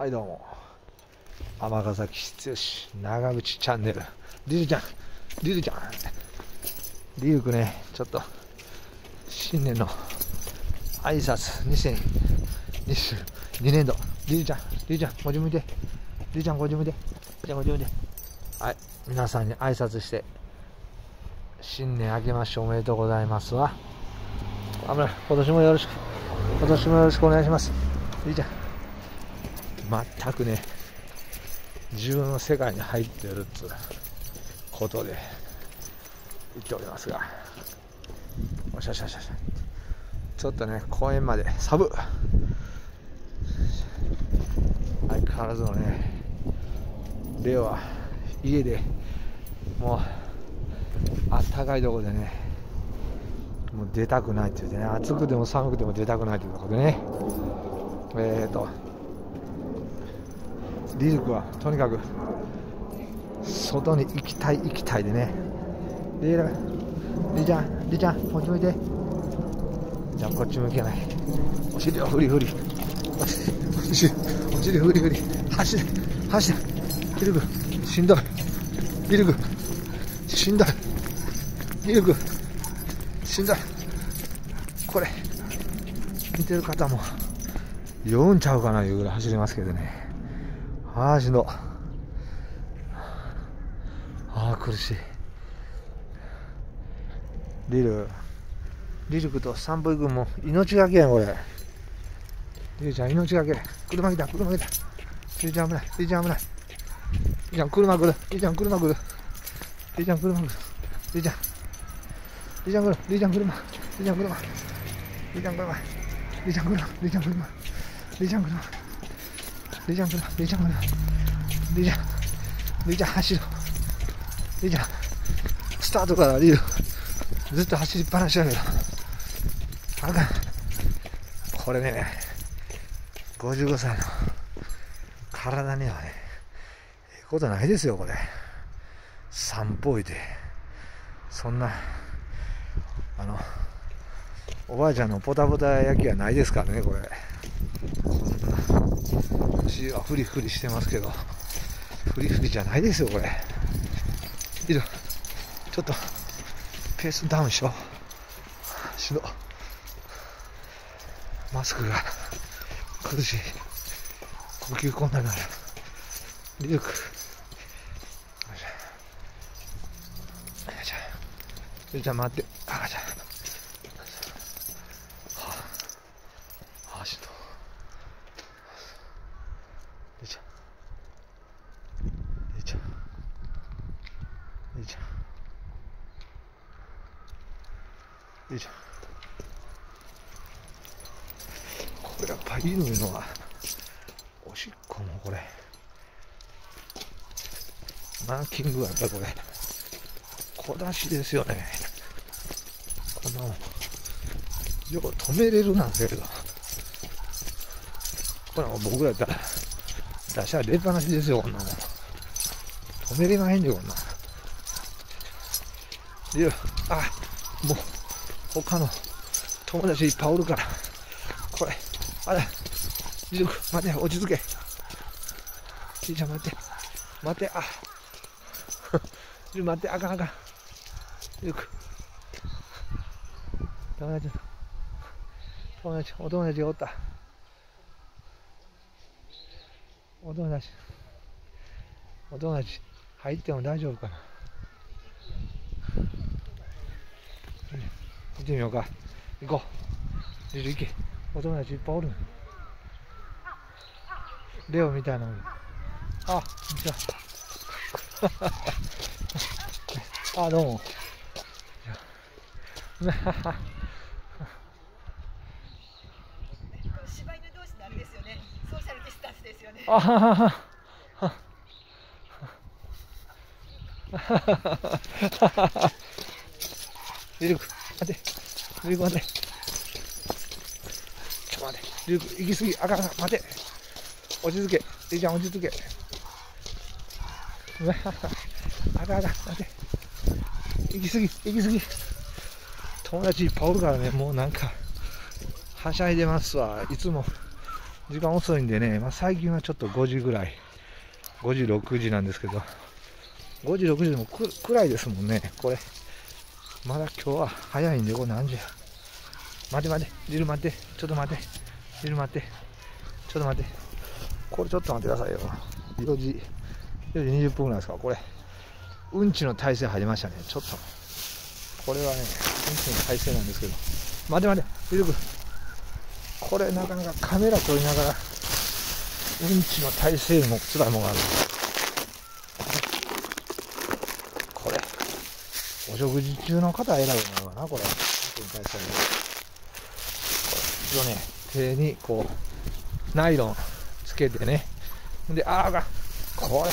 はいどうも、尼崎市剛長渕チャンネル。リルちゃんリルクね、ちょっと新年の挨拶2022年度。リルちゃんこっち向いて、こっち向いて、はい、皆さんに挨拶して新年明けましておめでとうございますわ。今年もよろしくお願いします。リルちゃん、全くね、自分の世界に入っているってことで言っておりますが、ちょっとね、公園まで寒相変わらずのね、レオは家でもうあったかいところでね、もう出たくないって言ってね、暑くても寒くても出たくないということでね、リルクはとにかく外に行きたいでね。リちゃんこっち向いて。じゃあこっち向けない。お尻をフリフリ走れ。リルクしんどい。これ見てる方も酔うんちゃうかないうぐらい走りますけどね。しんど。苦しい。リルクと散歩行くも命がけやんこれ。リルちゃん命がけ。車来た。リルちゃん危ない。リルちゃん車来る。リルちゃん車。走る。リちゃんスタートからリルずっと走りっぱなしだけどあかん。これね、55歳の体にはね、ええことないですよこれ。散歩いてそんなおばあちゃんのポタポタ焼きはないですからね。これ足はフリフリしてますけど、フリじゃないですよこれ。ちょっとペースダウンしよう。しんど。マスクが苦しい。呼吸困難になる。リルクちゃん待って。しんど。リちゃんこれやっぱいいのはおしっこもこれマーキングはやっぱりこれ小出しですよね。こんなもんよく止めれるなんですけど、これは僕らやったら出しゃ出っぱなしですよ。こんなもん止めれまへんでこんな。もう他の友達いっぱいおるから、これリルク待て、落ち着け。リちゃん待ってリル待って、あかんリルクお友達がおった。お友達入っても大丈夫かな。行ってみようか。行こう。リル行け。お友達いっぱいおる。レオみたいなのに。こんにちは。どうも。 柴犬同士のあれですよね。ソーシャルディスタンスですよね。 リルク待て。ちょっと待って。リルク行き過ぎ。あかん待て。落ち着け。リちゃん落ち着け。あかん待て。行き過ぎ。友達いっぱいおるからね、もうなんかはしゃいでますわ。いつも時間遅いんでね、最近はちょっと5時ぐらい、5時、6時なんですけど、5時、6時でも暗いですもんね、これ。まだ今日は早いんで、これ何時や。待て、リル待って、ちょっと待って、リル待って、ちょっと待って、これちょっと待ってくださいよ。4時20分ぐらいですか、これ。うんちの体勢入りましたね、ちょっと。これはね、うんちの体勢なんですけど。待て、リル君。これなかなかカメラ撮りながら、うんちの体勢も辛いものがある。これ、お食事中の方選ぶのかな、これ。うんちの体勢ね。これ、一応ね、手にこう、ナイロンつけてね。で、これ、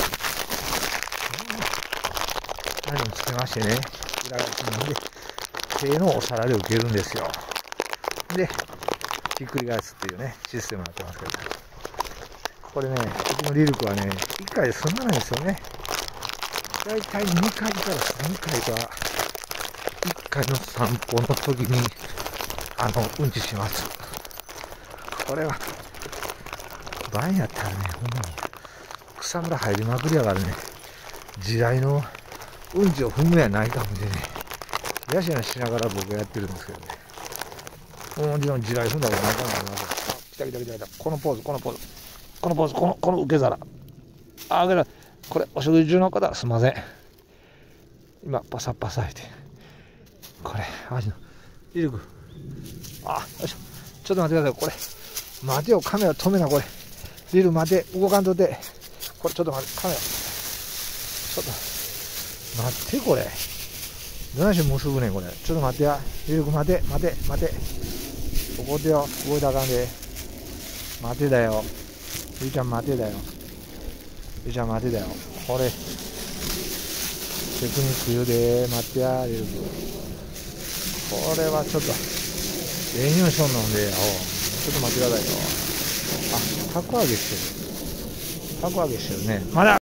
ナイロンつけましてね、裏返しなんで、手のお皿で受けるんですよ。で、ひっくり返すっていうね、システムになってますけど、これね、うちのリルクはね、1回で済まないんですよね。だいたい2回から3回か、1回の散歩の時に、うんちします。これは、晩やったらね、ほんまに、草むら入りまくりやからね、地雷のうんちを踏むやないかもでね、やしやしながら僕はやってるんですけどね。もちろん地雷踏んだことないかもありません。来た。このポーズ、この受け皿。これ、お食事中の方、すみません。今、パサ言って。これ、リルク。よいしょ。ちょっと待ってください。これ、待てよ、カメラ止めな、これ。リル、待て、動かんとって。これ、ちょっと待って、カメラ。ちょっと、待って、これ。どないして結ぶねん、これ。ちょっと待ってや。リルク、待て。ここでよ、動いたらあかんで。待てだよ。ゆいちゃん待てだよ。これ、テクニック言うで、待ってや、リルク。これはちょっと、匂いしょんのんでよ。ちょっと待ってくださいよ。たこ揚げしてるね。まだ